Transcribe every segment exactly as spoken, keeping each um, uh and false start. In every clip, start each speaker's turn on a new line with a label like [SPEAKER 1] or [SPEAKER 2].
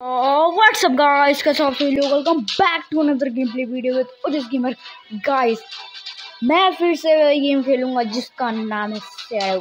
[SPEAKER 1] What's up guys, कैसे आप सभी लोग? Welcome back to another game play video with Udis gamer. Guys, मैं फिर से वही गेम खेलूंगा जिसका नाम है shadow.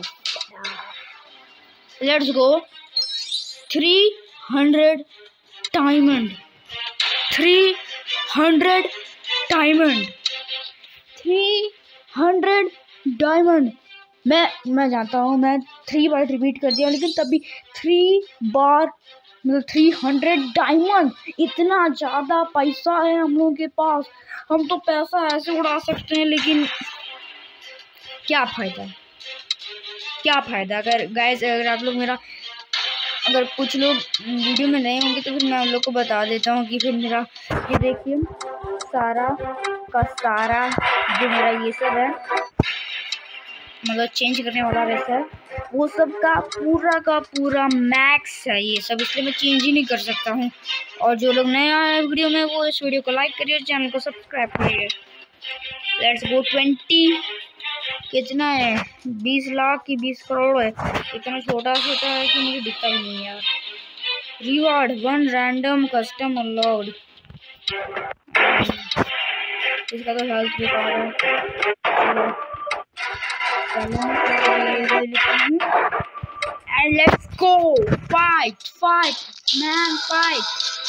[SPEAKER 1] Let's go. Three hundred diamond, three hundred diamond, three hundred diamond. मैं मैं जानता हूँ मैं थ्री बार रिपीट कर दिया, लेकिन तभी थ्री बार मतलब थ्री हंड्रेड डायमंड। इतना ज़्यादा पैसा है हम लोगों के पास। हम तो पैसा ऐसे उड़ा सकते हैं, लेकिन क्या फ़ायदा क्या फ़ायदा अगर गाइस अगर आप लोग मेरा अगर कुछ लोग वीडियो में नए होंगे तो फिर मैं उन लोग को बता देता हूँ कि फिर मेरा ये देखिए सारा का सारा जो मेरा ये सब है मतलब चेंज करने वाला रहता है, वो सब का पूरा का पूरा मैक्स है ये सब, इसलिए मैं चेंज ही नहीं कर सकता हूँ। और जो लोग नए आए हैं वीडियो में वो इस वीडियो को लाइक करिए, चैनल को सब्सक्राइब करिए। Let's go. ट्वेंटी कितना है? बीस लाख की बीस करोड़ है। इतना छोटा छोटा है कि मुझे दिखता भी नहीं यार। Reward one random custom unlocked. इसका तो हेल्थ भी पा रहा है। And let's go fight fight man fight।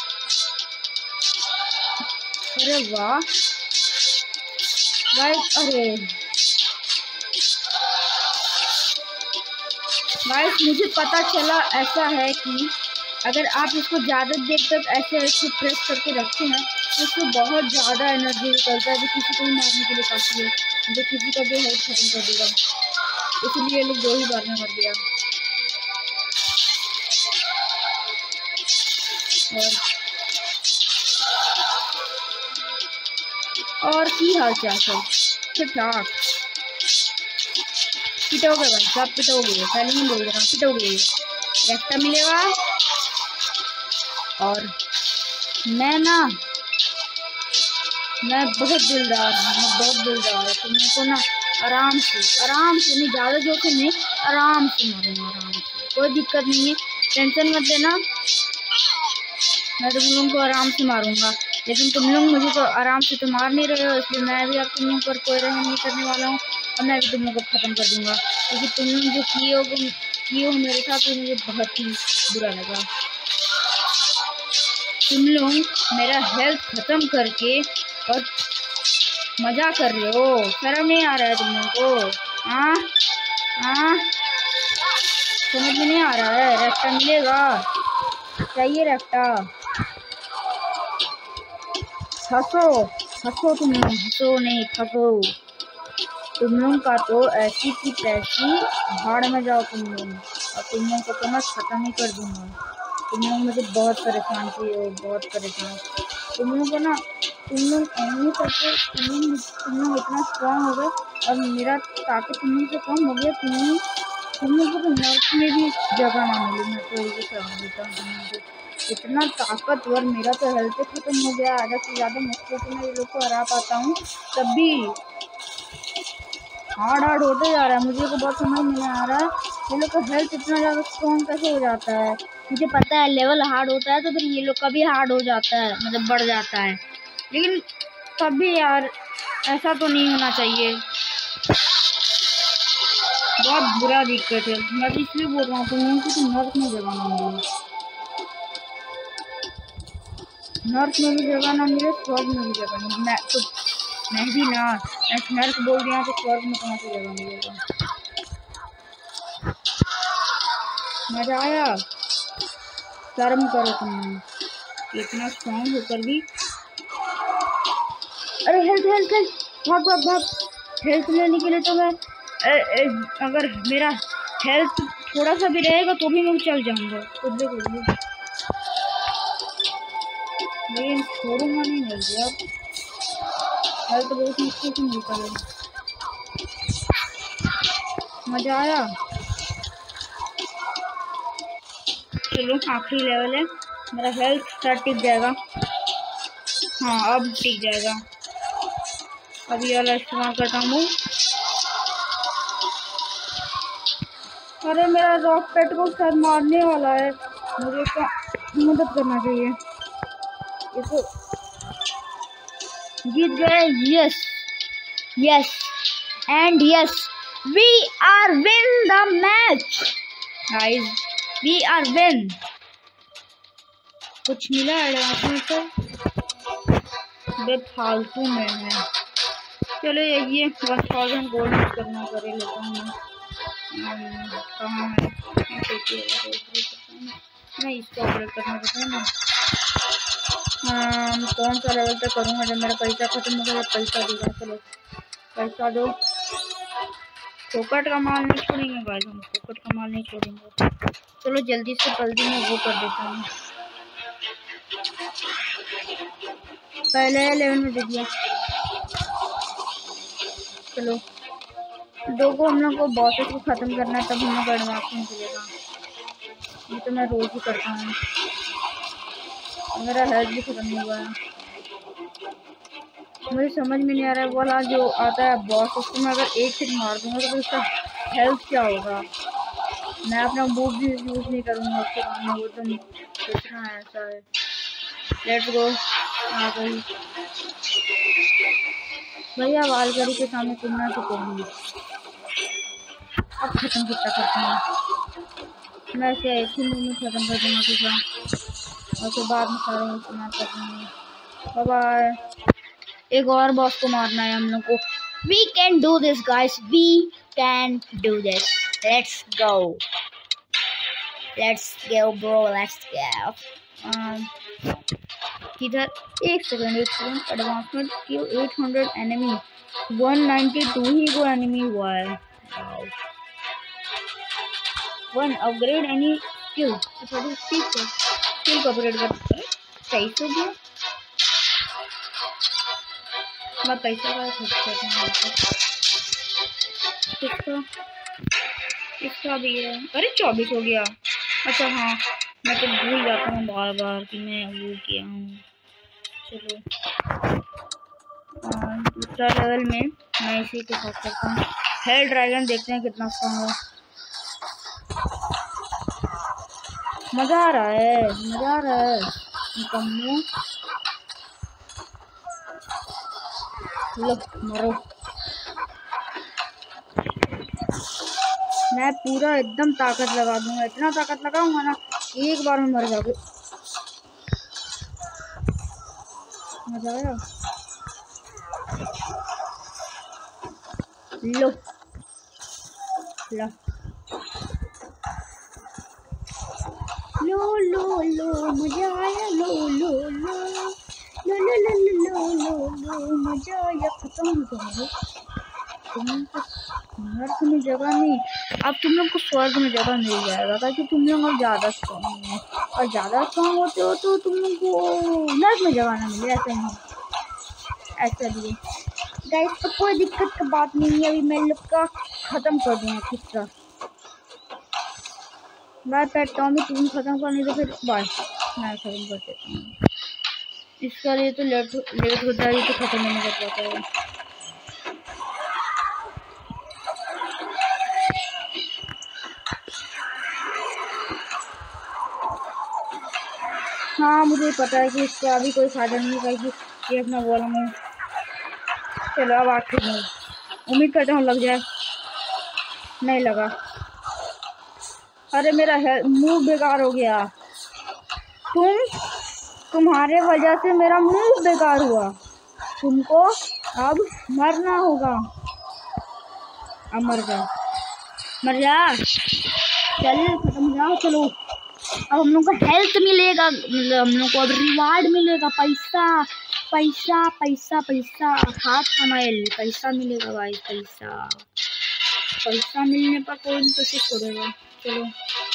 [SPEAKER 1] अरे वाह गाइस, अरे गाइस मुझे पता चला ऐसा है कि अगर आप इसको ज़्यादा देर तक ऐसे ऐसे प्रेस करके रखते हैं तो इसको बहुत ज़्यादा एनर्जी निकलता है, जो किसी को भी मारने के लिए काफ़ी है, जो किसी का भी हेल्थ खत्म कर देगा। इसलिए ये लोग दो ही बार में मर गया। और और की हाल चाल सब ठीक ठाक? पिटोगे भाई, सब पिटोगे, पहले ही बोल रहा हूँ पिटोगे। रेक्टा मिलेगा। और मैं ना मैं बहुत दिलदार हूँ, मैं बहुत दिलदार हूँ, तो मेरे को ना आराम से आराम से नहीं, ज़्यादा जोर से नहीं, आराम से मारूंगा, आराम से, कोई दिक्कत नहीं है, टेंशन मत लेना। मैं तो तुम लोगों को आराम से मारूंगा, लेकिन तुम लोग मुझे तो आराम से तो मार नहीं रहे हो, इसलिए मैं भी अब तुम लोगों पर कोई रहम नहीं करने वाला हूँ और मैं भी तुम लोगों को ख़त्म कर दूंगा। क्योंकि तुम लोग जो किए हो किए हो मेरे साथ, तो मुझे बहुत ही बुरा लगा। तुम लोग मेरा हेल्थ ख़त्म करके और मज़ा कर रहे हो, शर्म नहीं आ रहा है तुम लोगों को? हाँ हाँ, समझ में नहीं आ रहा है? रेक्टा मिलेगा, चाहिए रेक्टा। हंसो हंसो, तुम लोग हंसो नहीं फंसो। तुम लोग का तो ऐसी की तैसी भाड़ में जाओ तुम लोग, और तुम लोग को तो मैं ख़त्म ही कर दूंगा। तुम लोग मुझे बहुत परेशान किए हो, बहुत परेशान। तुम लोग को ना तुम लोग एनिमी करके तुम लोग तुम लोग इतना स्ट्रांग हो गए और मेरा ताकत तुम लोग से कम हो गया। तुम लोग तुम लोग को तो नर्क में भी जगह ना मिली। मैं तो ये समझ देता हूँ, तुम लोग इतना ताकतवर, मेरा तो हेल्थ खत्म हो गया आधा से ज़्यादा। मुश्किल से मैं ये लोग को हरा पाता हूँ, तब भी हार्ड हार्ड होते जा रहा है। मुझे को बहुत समझ नहीं आ रहा है ये लोग का हेल्थ इतना ज़्यादा स्ट्रॉन्ग कैसे हो जाता है। मुझे पता है लेवल हार्ड होता है तो फिर ये लोग का भी हार्ड हो जाता है, मतलब बढ़ जाता है, लेकिन तब भी यार ऐसा तो नहीं होना चाहिए। बहुत बुरा दिक्कत है। मैं तो इसलिए बोल रहा हूँ तुम लोगों को तो नर्क में जगह ना मिले, नर्क में भी जगह ना मिले, स्वर्ग में भी जगह नहीं। मैं तो मैं भी ना नर्क बोल दिया तो स्वर्ग में कहाँ से जगह मिलेगा? मजा आया? शर्म करो तुम लोग, इतना स्ट्रॉन्ग होकर भी। अरे हेल्थ हेल्थ हेल्थ भाग भाग भाग। हेल्थ लेने के लिए तो मैं ए, ए, अगर मेरा हेल्थ थोड़ा सा भी रहेगा तो भी मैं चल जाऊंगा। कुछ भी कुछ भी, लेकिन छोड़ूंगा नहीं हेल्थ यार। हेल्थ बहुत मुश्किल से मिलता है। मजा आया? चलो आखिरी लेवल है, मेरा हेल्थ सर टिक जाएगा। हाँ अब टिक जाएगा। अभी वाला इस्तेमाल करता हूँ। अरे मेरा रॉकेट को सर मारने वाला है मुझे। मदद करना चाहिए। इसको जीत गए। Yes yes and yes, we are win the match guys, we are win. कुछ मिला एडवांस में तो फालतू में है। चलो ये वन थाउजेंड गोल्ड करना करे लेता हूँ। कहाँ है नहीं, इसको अपडेट करना पड़ता है ना। हाँ, कौन सा लेवल तक करूँगा जब मेरा पैसा खत्म हो गया। पैसा देगा, चलो पैसा दो। फोकट का माल नहीं छोड़ेंगे गाइस, हम फोकट का माल नहीं छोड़ेंगे। चलो जल्दी से जल्दी मैं वो कर देता हूँ। पहले लेवल में दे दिया। चलो दो को हम लोग को बॉसेस को खत्म करना है, तब हम लोग एडवांस में चलेगा। ये तो मैं रोज ही करता हूँ। मेरा हेल्थ भी खत्म नहीं हुआ है। मुझे समझ में नहीं आ रहा है वाला जो आता है बॉस, उसको मैं अगर एक हिट मार दूंगा तो उसका हेल्थ क्या होगा। मैं अपना मूव भी यूज नहीं करूँगा उसके काम में, वो तो सोचना है ऐसा है। Let's go. आ गई भैया, वालगरी के सामने तुमना तो करूँगी। अब खत्म कितना करते हैं, मैं ऐसे एक ही में खत्म कर दूँगा कितना, और उसके बाद में सारे इस्तेमाल कर दूँगी। Bye bye. एक और बॉस को मारना है हम लोग को। We can do this guys, we can do this. Let's go let's go bro, let's go. किधर, एक सेकंड एक सेकंड एडवांसमेंट की eight hundred enemy, one ninety two ही को एनिमी हुआ है। वन अपग्रेड एनी स्किल, ठीक है स्किल को अपग्रेड करते हैं। तेईस हो गया। मैं पैसा का खर्च करता हूँ। इसका इसका भी है। अरे चौबीस हो गया। अच्छा हाँ, मैं तो भूल जाता हूँ बार बार कि मैं वो किया हूँ। चलो दूसरा लेवल में मैं इसी के साथ करता हूँ। हेल ड्रैगन देखते हैं कितना स्ट्रॉन्ग है। मजा आ रहा है, मजा आ रहा है। निकम्मो लो मरो। मैं पूरा एकदम ताकत लगा दूंगा, इतना ताकत लगाऊंगा ना एक बार में मर जाओगे। मजा आया। लो लो लो लो लो मजा आया। लो लो लो लो लो लो लो लो लो मजा आया। खत्म हो गया तुम तो स्वर्ग में जगह नहीं। अब तुम लोग को स्वर्ग में जगह मिल जाएगा ताकि तुम लोग अब ज्यादा स्ट्रॉन्ग हो, और ज्यादा स्ट्रॉन्ग होते हो तो तुम लोग को नर्क में जगह ना मिले। ऐसा नहीं, ऐसा भी गाइस, तो कोई दिक्कत की बात नहीं है। अभी मैं लोग का खत्म कर दूंगा किस्सा। बाय पेट टॉमी, तुम खत्म कर नहीं तो फिर बाय मैं खत्म कर देता हूँ। इसका लिए तो लेट लेट होता है, तो खत्म नहीं कर पाता है। हाँ मुझे पता है कि इसका अभी कोई फायदा नहीं है कि ये अपना बोला मैं। चलो अब आखिर में उम्मीद करता हूँ लग जाए। नहीं लगा। अरे मेरा मुंह बेकार हो गया। तुम तुम्हारे वजह से मेरा मुंह बेकार हुआ। तुमको अब मरना होगा। अब मर जा, मर जा। चलिए खत्म हो जाओ। चलो अब हम लोग को हेल्थ मिलेगा, मतलब हम लोग को अब रिवार्ड मिलेगा। पैसा पैसा पैसा पैसा हाथ कमाएल पैसा मिलेगा भाई। पैसा पैसा मिलने पर कोई नहीं कैसे छोड़ेगा। चलो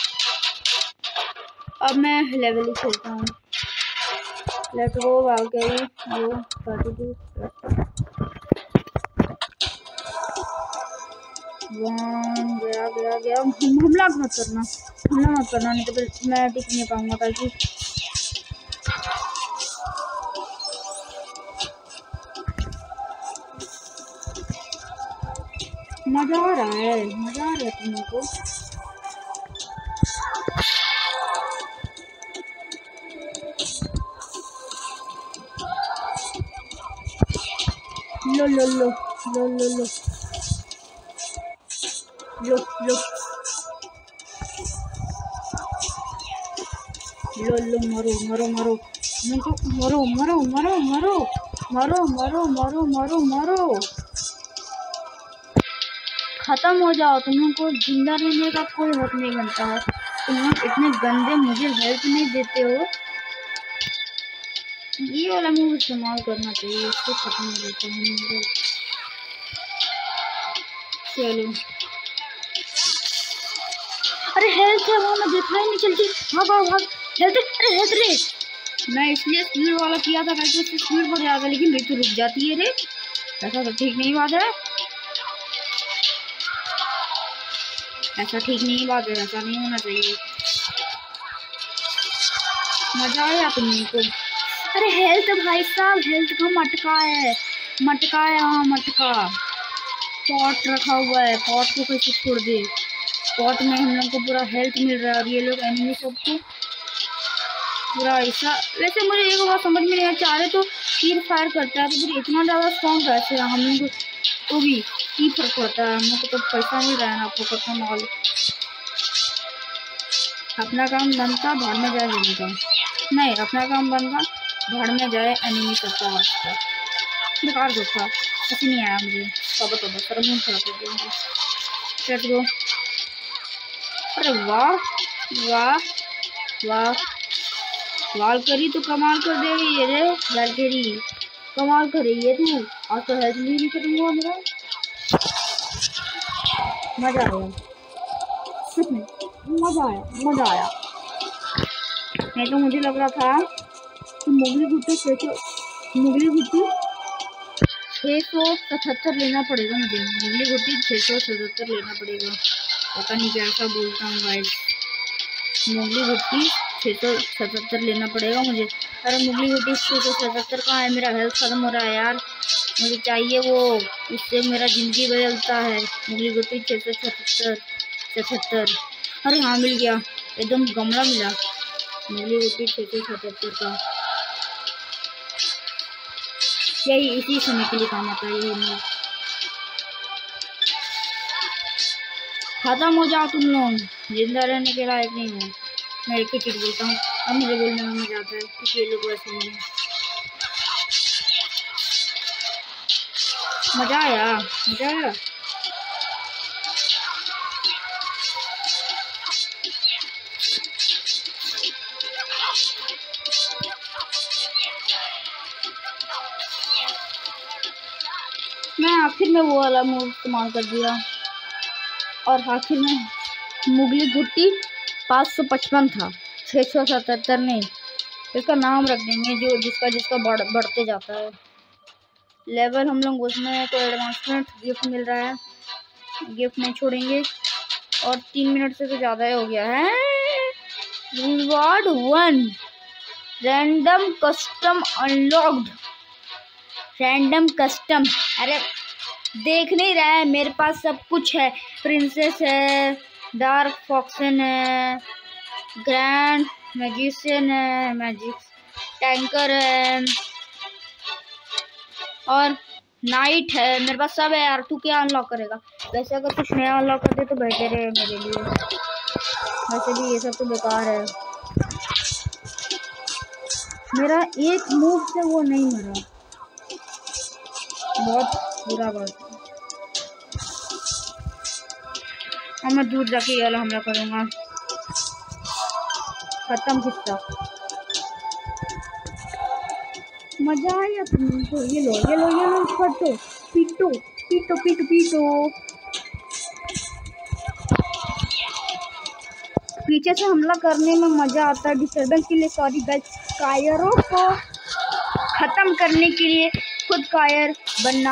[SPEAKER 1] अब मैं लेवल ही खेलता हूँ। लेट्स गो वालगरी वो थर्टी टू वन गया गया गया। हमला मत करना, हमला मत करना, नहीं तो फिर मैं टिक नहीं पाऊंगा। ताकि मजा आ रहा है, मजा आ रहा है तुम लोग को। लो लो लो लो लो लो लो लो लो लो मरो मरो मरो मरो मरो मरो मरो मरो मरो मरो मरो मरो मरो खत्म हो जाओ। तुम लोग को जिंदा रहने का कोई हक नहीं बनता है। तुम लोग इतने गंदे, मुझे हेल्प नहीं देते हो। ये वाला मूव इस्तेमाल करना चाहिए, इसको खत्म हो जाता है। चलो, अरे हेल्थ है वो, मैं देखा ही नहीं। चलती भाग भाग भाग। हेल्थ, अरे हेल्थ रे। मैं इसलिए स्पीड वाला किया था ताकि उससे स्पीड बढ़ जाएगा, लेकिन मेरी तो रुक जाती है रे। ऐसा तो ठीक नहीं बात है, ऐसा ठीक नहीं बात है, ऐसा नहीं होना चाहिए। मजा आया तुमने को। अरे हेल्थ भाई साहब, हेल्थ का मटका है, मटका है वहाँ, मटका। पॉट रखा हुआ है, पॉट को कैसे छोड़ दे। पॉट में हम लोग को पूरा हेल्थ मिल रहा है और ये लोग एनिमी सबको पूरा ऐसा। वैसे मुझे एक बात समझ में नहीं आ, चाह रहे तो तीर फायर करता है तो फिर इतना ज़्यादा स्ट्रॉन्ग कैसे है। हम लोग तो भी की फर्क पड़ता है, हम लोग को तो पैसा मिल रहा है ना, आपको पता मॉल। अपना काम बनता भाड़ में जाए एनिमी का, नहीं अपना काम बनता भाड़ में जाए एनिमी सबका वास्ता। बेकार था, ऐसे नहीं आया मुझे। तब तब पर मुंह खराब हो गया। Let's go. अरे वाह वाह वाह, वालकरी तो कमाल कर दे रही है रे। वालकरी कमाल कर रही है तू। आज तो हेल्थ नहीं करूँगा मेरा। मजा आया, सच में मजा आया, मजा आया। नहीं तो मुझे लग रहा था कि मुगली गुट्टी छः मुगली गुट्टी छः सौ सतहत्तर लेना पड़ेगा मुझे। मुगली गुट्टी छः सौ सतहत्तर लेना पड़ेगा। पता नहीं कैसा बोलता हूँ गाइस। मुगली गुट्टी छः सौ सतहत्तर लेना पड़ेगा मुझे। अरे मुगली गुट्टी छः सौ सतहत्तर कहाँ है? मेरा हेल्थ खत्म हो रहा है यार, मुझे चाहिए वो, उससे मेरा ज़िंदगी बदलता है। मुगली गुट्टी छः सौ सतहत्तर सतहत्तर अरे हाँ मिल गया, एकदम गमला मिला। मुगली गुट्टी छः सौ सतहत्तर का यही इसी समय के लिए काम आता है। यही खत्म हो जाओ तुम लोग, जिंदा रहने के लायक नहीं हो। मैं एक ही चीज़ बोलता हूँ, अब मुझे बोलने में मजा आता है क्योंकि ये लोग वैसे नहीं है। मजा आया, मजा आया। मैं आखिर में वो वाला मूव इस्तेमाल कर दिया और आखिर में मुगली गुट्टी पाँच सौ पचपन था, छः सौ सतहत्तर नहीं। इसका नाम रख देंगे जो जिसका जिसका बढ़ बढ़ते जाता है लेवल। हम लोग उसमें कोई एडवांसमेंट गिफ्ट मिल रहा है, गिफ्ट नहीं छोड़ेंगे। और तीन मिनट से तो ज़्यादा ही हो गया है। Reward one, random custom unlocked. Random custom, अरे देख नहीं रहा है, मेरे पास सब कुछ है। प्रिंसेस है, डार्क फॉक्सन है, ग्रैंड मैजिशियन है, मैजिक टैंकर है और नाइट है। मेरे पास सब है यार, तू क्या अनलॉक करेगा? वैसे अगर कुछ नया अनलॉक कर दे तो बेहतर है मेरे लिए, वैसे भी ये सब तो बेकार है। मेरा एक मूव से वो नहीं मरा, बहुत बुरा बात है। और मैं दूर जाके ये वाला हमला करूँगा। खत्म किस्सा। मजा आया तुमको। ये लो ये लो ये लो, फटो पीटो पीटो पीटो पीटो। पीछे से हमला करने में मजा आता है। डिस्टर्बेंस के लिए सॉरी गाइस। कायरों को खत्म करने के लिए खुद कायर बनना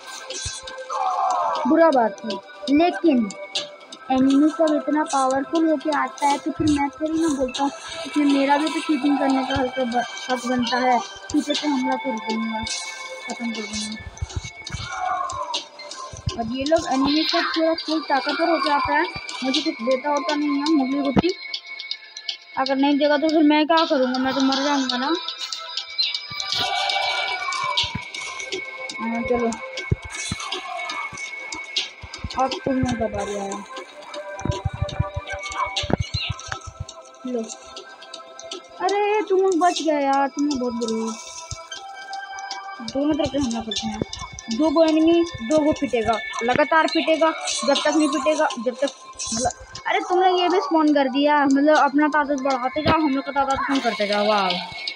[SPEAKER 1] बुरा बात है, लेकिन एनिमी सब इतना पावरफुल होके आता है तो फिर मैं थोड़ी ना बोलता हूँ इसमें मेरा भी तो शूटिंग करने का हल्का हक बनता है। पीछे से हमला कर दूंगा, खत्म कर दूंगा। और ये लोग एनिमी सब पूरा फुल ताकतवर होके आता है, मुझे कुछ देता होता नहीं है मुगली गुट्टी। अगर नहीं देगा तो फिर मैं क्या करूँगा? मैं तो मर जाऊँगा ना। हाँ चलो। अब तुम लोग का बारी आया। लो, अरे तुम लोग बच गए यार, तुम लोग बहुत बुरे हो। दोनों तरफ से हमला करते हैं। दो गो एनिमी, दो गो पिटेगा, लगातार पिटेगा जब तक नहीं पिटेगा, जब तक मतलब अरे तुमने ये भी स्पॉन कर दिया। मतलब अपना तादाद बढ़ाते जाओ, हम लोग का तादाद कम करते जाओ। वाह,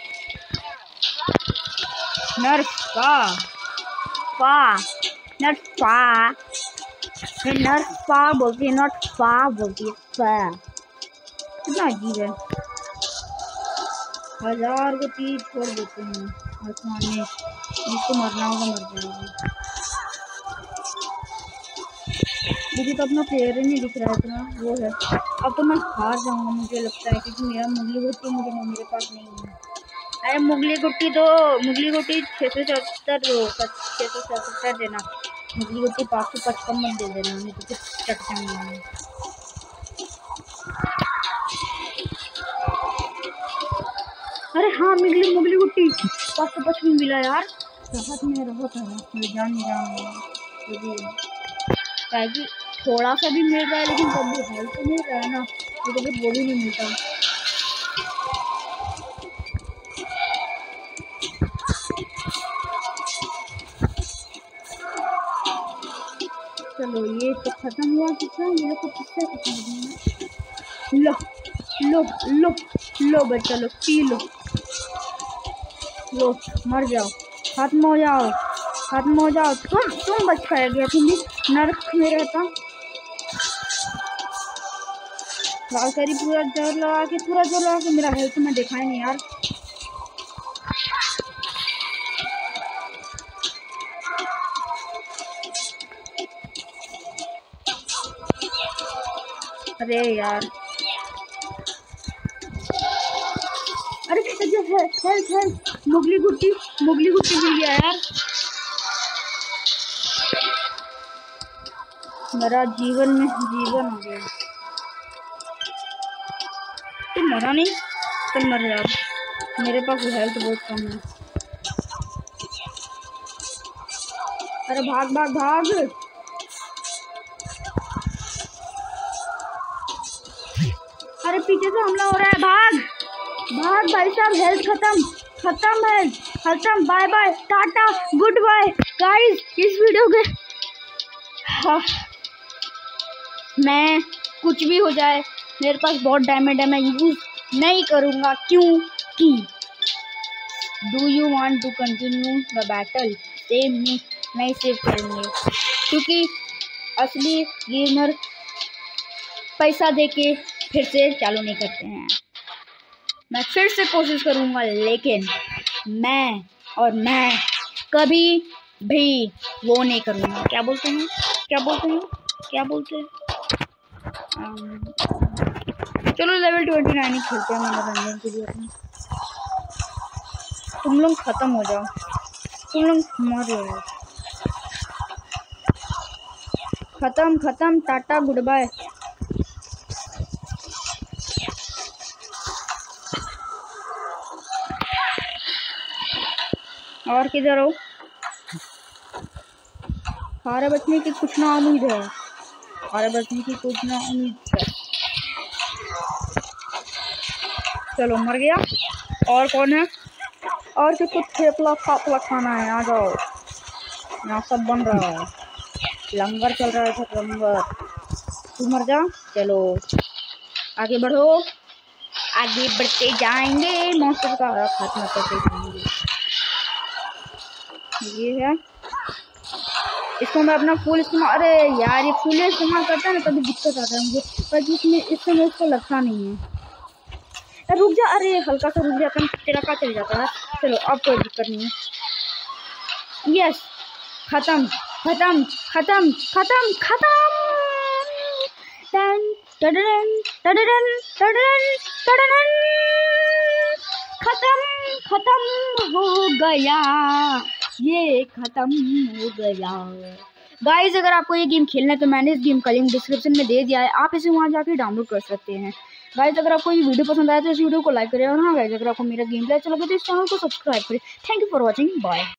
[SPEAKER 1] नर्फ पा पा नर्फ पा नर्फ पा बोलती है, नॉट पा बोलती है, पा। कितना अजीब है। हजार को तीर छोड़ देते हैं आसमान में, जिसको मरना होगा मर जाएगा। मुझे तो अपना प्लेयर ही नहीं दिख रहा है इतना, वो है। अब तो मैं हार जाऊंगा मुझे लगता है, क्योंकि मेरा मुगली गुट्टी मुझे मेरे पास नहीं है। अरे मुगली गुट्टी दो, मुगली गुट्टी छः सौ सत्तर दो, छः सौ सत्तर देना। मुगली गुट्टी पाँच सौ पचपन मत दे देना, नहीं तो कुछ चट जाऊंगा। अरे हाँ, मुगली मुगली गुट्टी पाँच सौ पचपन मिला यार। राहत में राहत है, मुझे जान नहीं रहा ताकि थोड़ा सा भी मिल रहा है, लेकिन तब भी हेल्थ तो मिल रहा है ना, तो कभी वो भी नहीं मिलता। चलो ये तो खत्म हुआ, कितना ये तो किससे खत्म हुआ। लो लो लो लो बच्चा लो, पी लो लो, मर जाओ, खत्म हो जाओ, खत्म हो जाओ। तुम तुम बच पाए गया, तुम भी नर्क में रहता। करी पूरा जोर लगा के, पूरा जोर लगा के, मेरा हेल्थ में देखा ही नहीं यार। अरे यार, अरे जो है हेल्थ हेल्थ मुगली गुट्टी मुगली गुट्टी मिल गया यार। मेरा जीवन में जीवन हो गया। तुम मरा नहीं, चल मर यार, मेरे पास हेल्थ बहुत कम है। अरे भाग भाग भाग, अरे पीछे से हमला हो रहा है, भाग भाग भाई साहब, हेल्थ खत्म खत्म हेल्थ खत्म। Bye bye, tata, good bye guys. इस वीडियो के हाँ, मैं कुछ भी हो जाए, मेरे पास बहुत डायमंड है, मैं यूज नहीं करूँगा क्योंकि do you want to continue the battle, save me, नहीं सेव करेंगे, क्योंकि असली गेमर पैसा देके फिर से चालू नहीं करते हैं। मैं फिर से कोशिश करूँगा, लेकिन मैं और मैं कभी भी वो नहीं करूँगा। क्या बोलते हैं क्या बोलते हैं क्या बोलते हैं चलो लेवल ट्वेंटी नाइन ही खेलते हैं मनोरंजन के लिए अपने। तुम लोग खत्म हो जाओ, तुम लोग मर जाओ, खत्म खत्म, टाटा गुड बाय। और किधर हो? हारे बचने की कुछ ना उम्मीद है, हारे बचने की कुछ ना उम्मीद है। चलो मर गया। और कौन है? और किसको थेपला फापला खाना है? आ जाओ, यहाँ सब बन रहा है, लंगर चल रहा है, लंगर। तू मर जा। चलो आगे बढ़ो, आगे बढ़ते जाएंगे, मौसम का खात्मा करते जाएंगे। ये है, इसको मैं अपना फुल इस्तेमाल, अरे यार ये फुल इस्तेमाल करता है ना तभी दिक्कत आता है मुझे, पर जिसमें इस समय इसको लगता नहीं है। रुक जा, अरे हल्का सा रुक जाता है, तेरा का चल जाता है। चलो अब कोई दिक्कत नहीं है। यस, खत्म खत्म खत्म खत्म खत्म। टन टडन टडन टडन टडन, खत्म खत्म हो गया, ये खत्म हो गया। गाइज अगर आपको ये गेम खेलना है तो मैंने इस गेम का लिंक डिस्क्रिप्शन में दे दिया है, आप इसे वहाँ जाके डाउनलोड कर सकते हैं। गाइज अगर आपको ये वीडियो पसंद आया तो इस वीडियो को लाइक करें, और हाँ गाइज अगर आपको मेरा गेम प्ले अच्छा लगे तो इस चैनल को सब्सक्राइब करें। Thank you for watching, bye.